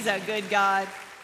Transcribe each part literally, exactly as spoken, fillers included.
a good God.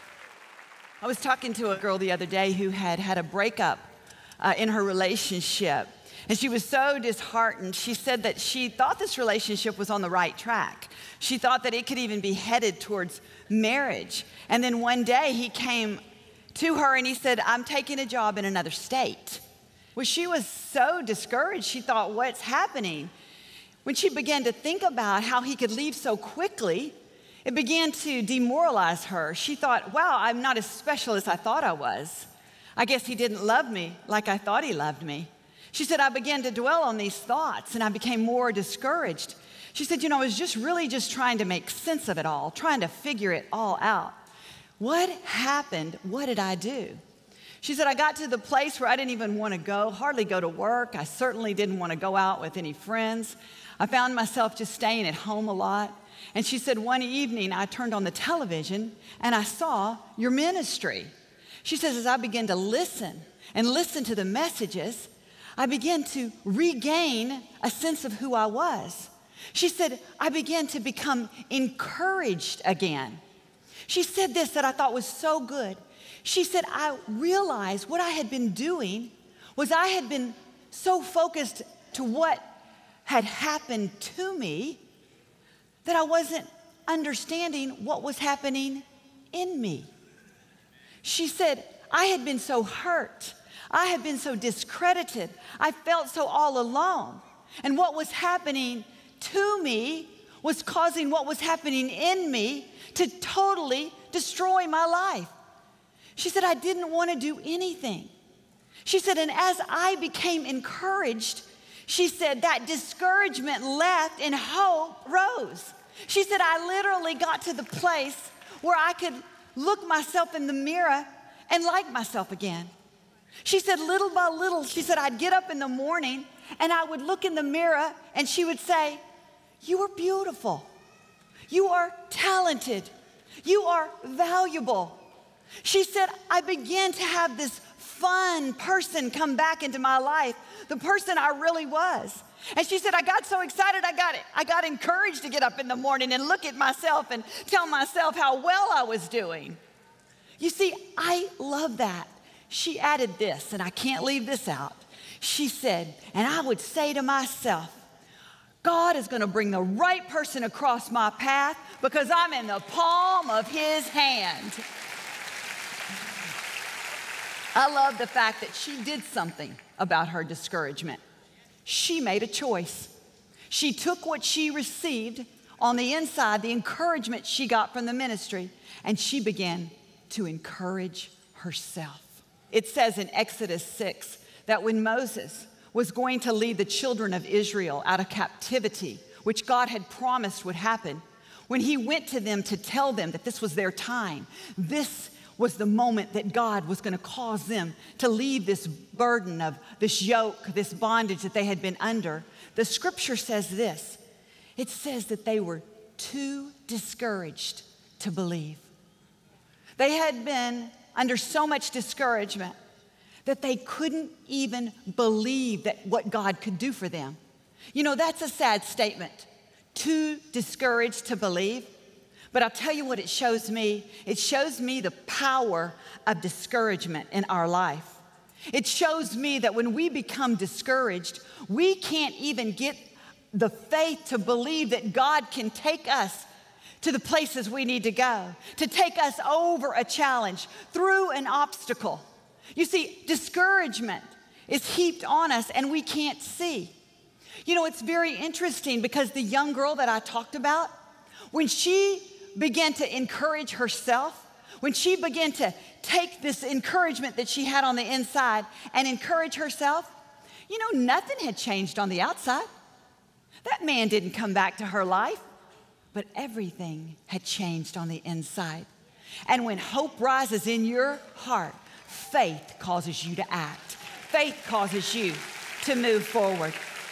I was talking to a girl the other day who had had a breakup uh, in her relationship, and she was so disheartened. She said that she thought this relationship was on the right track. She thought that it could even be headed towards marriage. And then one day he came to her and he said, I'm taking a job in another state. Well, she was so discouraged. She thought, what's happening? When she began to think about how he could leave so quickly, it began to demoralize her. She thought, wow, I'm not as special as I thought I was. I guess he didn't love me like I thought he loved me. She said, I began to dwell on these thoughts and I became more discouraged. She said, you know, I was just really just trying to make sense of it all, trying to figure it all out. What happened? What did I do? She said, I got to the place where I didn't even want to go, hardly go to work. I certainly didn't want to go out with any friends. I found myself just staying at home a lot. And she said, one evening I turned on the television and I saw your ministry. She says, as I began to listen and listen to the messages, I began to regain a sense of who I was. She said, I began to become encouraged again. She said this that I thought was so good. She said, I realized what I had been doing was I had been so focused to what had happened to me that I wasn't understanding what was happening in me. She said, I had been so hurt. I had been so discredited. I felt so all alone. And what was happening to me was causing what was happening in me to totally destroy my life. She said, I didn't want to do anything. She said, and as I became encouraged, she said, that discouragement left and hope rose. She said, I literally got to the place where I could look myself in the mirror and like myself again. She said, little by little, she said, I'd get up in the morning and I would look in the mirror and she would say, you are beautiful. You are talented. You are valuable. She said, I began to have this fun person come back into my life, the person I really was. And she said, I got so excited, I got it. I got encouraged to get up in the morning and look at myself and tell myself how well I was doing. You see, I love that. She added this, and I can't leave this out. She said, and I would say to myself, God is going to bring the right person across my path because I'm in the palm of his hand. I love the fact that she did something about her discouragement. She made a choice. She took what she received on the inside, the encouragement she got from the ministry, and she began to encourage herself. It says in Exodus six that when Moses was going to lead the children of Israel out of captivity, which God had promised would happen, when he went to them to tell them that this was their time, this was the moment that God was going to cause them to leave this burden of this yoke, this bondage that they had been under. The scripture says this. It says that they were too discouraged to believe. They had been under so much discouragement that they couldn't even believe that what God could do for them. You know, that's a sad statement. Too discouraged to believe. But I'll tell you what it shows me. It shows me the power of discouragement in our life. It shows me that when we become discouraged, we can't even get the faith to believe that God can take us to the places we need to go, to take us over a challenge, through an obstacle. You see, discouragement is heaped on us and we can't see. You know, it's very interesting because the young girl that I talked about, when she began to encourage herself, when she began to take this encouragement that she had on the inside and encourage herself, you know, nothing had changed on the outside. That man didn't come back to her life, but everything had changed on the inside. And when hope rises in your heart, faith causes you to act. Faith causes you to move forward.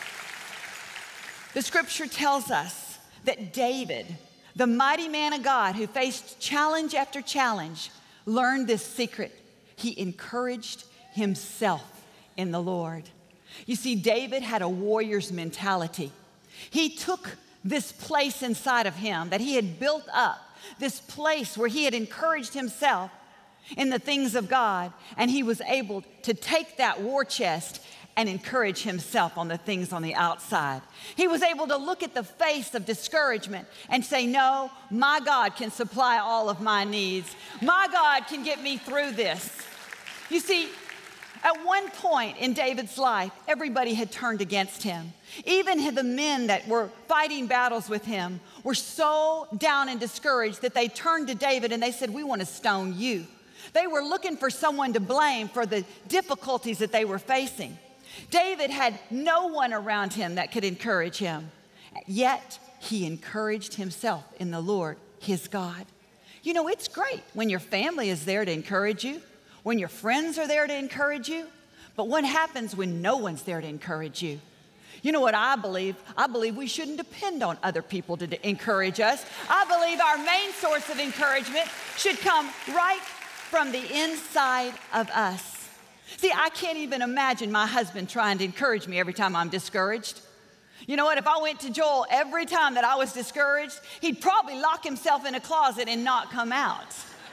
The scripture tells us that David, the mighty man of God who faced challenge after challenge, learned this secret. He encouraged himself in the Lord. You see, David had a warrior's mentality. He took this place inside of him that he had built up this place where he had encouraged himself in the things of God, and he was able to take that war chest and encourage himself on the things on the outside. He was able to look at the face of discouragement and say, no, my God can supply all of my needs. My God can get me through this. You see, at one point in David's life, everybody had turned against him. Even the men that were fighting battles with him were so down and discouraged that they turned to David and they said, we want to stone you. They were looking for someone to blame for the difficulties that they were facing. David had no one around him that could encourage him, yet he encouraged himself in the Lord, his God. You know, it's great when your family is there to encourage you, when your friends are there to encourage you, but what happens when no one's there to encourage you? You know what I believe? I believe we shouldn't depend on other people to de- encourage us. I believe our main source of encouragement should come right from the inside of us. See, I can't even imagine my husband trying to encourage me every time I'm discouraged. You know what? If I went to Joel every time that I was discouraged, he'd probably lock himself in a closet and not come out.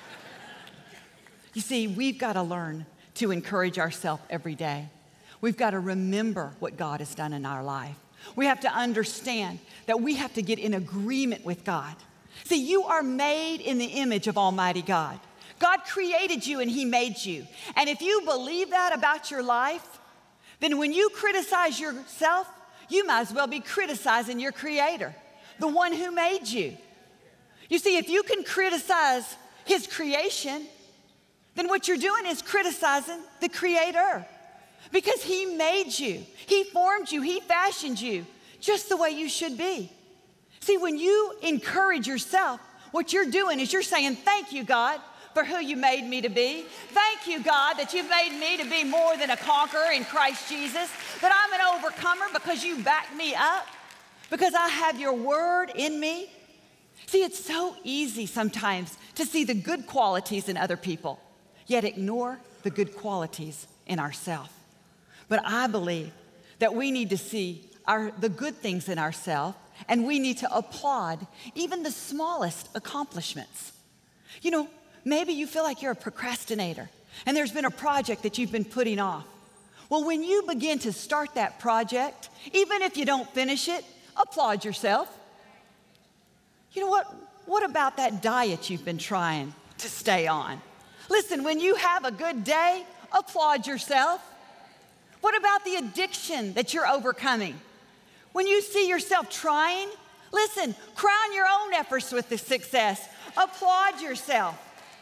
You see, we've got to learn to encourage ourselves every day. We've got to remember what God has done in our life. We have to understand that we have to get in agreement with God. See, you are made in the image of Almighty God. God created you and he made you. And if you believe that about your life, then when you criticize yourself, you might as well be criticizing your Creator, the one who made you. You see, if you can criticize his creation, then what you're doing is criticizing the Creator, because he made you, he formed you, he fashioned you just the way you should be. See, when you encourage yourself, what you're doing is you're saying, thank you, God, for who you made me to be. Thank you, God, that you've made me to be more than a conqueror in Christ Jesus, that I'm an overcomer because you backed me up, because I have your word in me. See, it's so easy sometimes to see the good qualities in other people, yet ignore the good qualities in ourselves. But I believe that we need to see our, the good things in ourselves, and we need to applaud even the smallest accomplishments. You know, maybe you feel like you're a procrastinator and there's been a project that you've been putting off. Well, when you begin to start that project, even if you don't finish it, applaud yourself. You know what? What about that diet you've been trying to stay on? Listen, when you have a good day, applaud yourself. What about the addiction that you're overcoming? When you see yourself trying, listen, crown your own efforts with the success. Applaud yourself.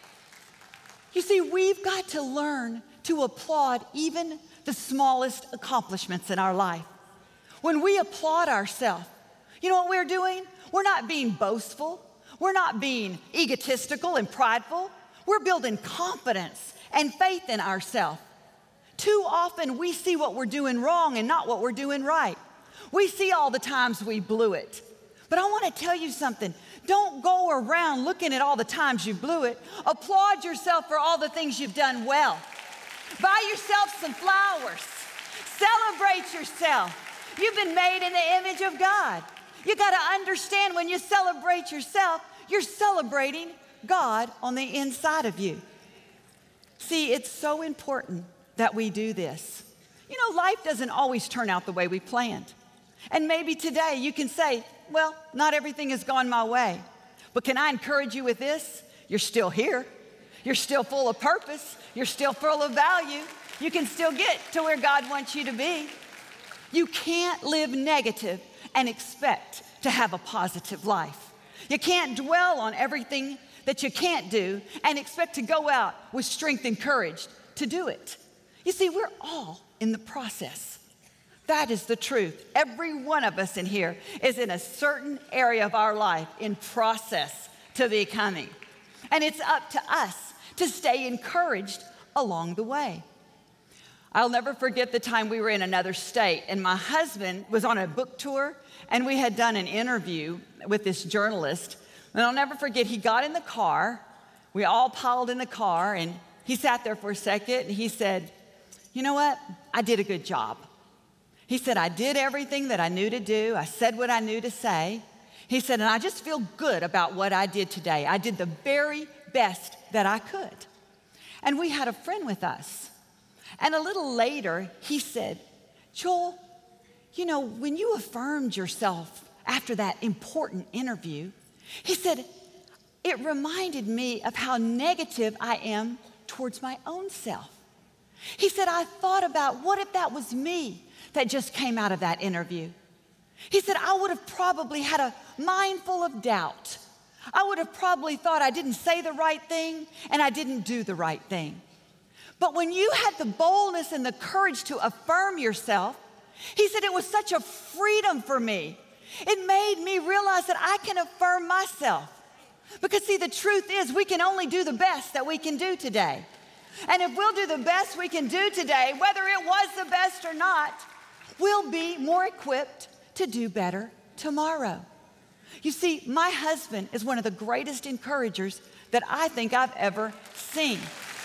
You see, we've got to learn to applaud even the smallest accomplishments in our life. When we applaud ourselves, you know what we're doing? We're not being boastful. We're not being egotistical and prideful. We're building confidence and faith in ourselves. Too often we see what we're doing wrong and not what we're doing right. We see all the times we blew it. But I want to tell you something. Don't go around looking at all the times you blew it. Applaud yourself for all the things you've done well. Buy yourself some flowers. Celebrate yourself. You've been made in the image of God. You got to understand, when you celebrate yourself, you're celebrating God on the inside of you. See, it's so important that we do this. You know, life doesn't always turn out the way we planned. And maybe today you can say, well, not everything has gone my way. But can I encourage you with this? You're still here. You're still full of purpose. You're still full of value. You can still get to where God wants you to be. You can't live negative and expect to have a positive life. You can't dwell on everything that you can't do and expect to go out with strength and courage to do it. You see, we're all in the process. That is the truth. Every one of us in here is in a certain area of our life in process to becoming. And it's up to us to stay encouraged along the way. I'll never forget the time we were in another state, and my husband was on a book tour, and we had done an interview with this journalist. And I'll never forget, he got in the car. We all piled in the car, and he sat there for a second, and he said, you know what? I did a good job. He said, I did everything that I knew to do. I said what I knew to say. He said, and I just feel good about what I did today. I did the very best that I could. And we had a friend with us. And a little later, he said, Joel, you know, when you affirmed yourself after that important interview, he said, it reminded me of how negative I am towards my own self. He said, I thought about what if that was me that just came out of that interview. He said, I would have probably had a mind full of doubt. I would have probably thought I didn't say the right thing and I didn't do the right thing. But when you had the boldness and the courage to affirm yourself, he said it was such a freedom for me. It made me realize that I can affirm myself. Because see, the truth is we can only do the best that we can do today. And if we'll do the best we can do today, whether it was the best or not, we'll be more equipped to do better tomorrow. You see, my husband is one of the greatest encouragers that I think I've ever seen.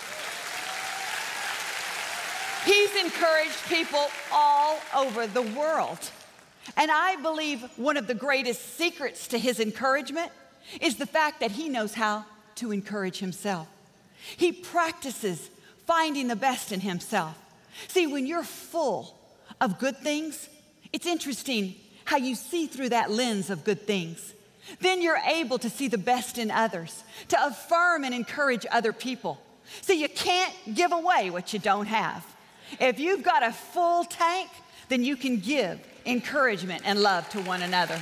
He's encouraged people all over the world. And I believe one of the greatest secrets to his encouragement is the fact that he knows how to encourage himself. He practices finding the best in himself. See, when you're full of good things, it's interesting how you see through that lens of good things. Then you're able to see the best in others, to affirm and encourage other people. See, you can't give away what you don't have. If you've got a full tank, then you can give encouragement and love to one another.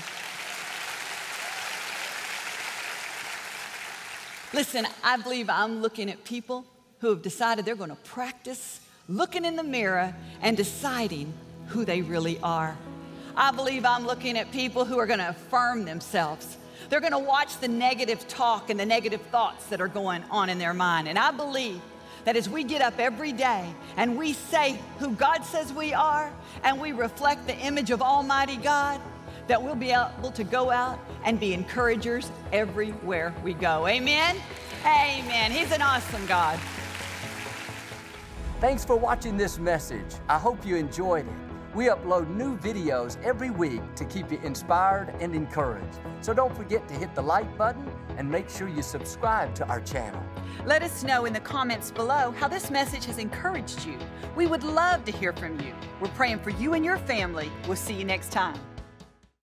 Listen, I believe I'm looking at people who have decided they're going to practice looking in the mirror and deciding who they really are. I believe I'm looking at people who are going to affirm themselves. They're going to watch the negative talk and the negative thoughts that are going on in their mind. And I believe that as we get up every day and we say who God says we are and we reflect the image of Almighty God, that we'll be able to go out and be encouragers everywhere we go. Amen? Amen. He's an awesome God. Thanks for watching this message. I hope you enjoyed it. We upload new videos every week to keep you inspired and encouraged. So don't forget to hit the like button and make sure you subscribe to our channel. Let us know in the comments below how this message has encouraged you. We would love to hear from you. We're praying for you and your family. We'll see you next time.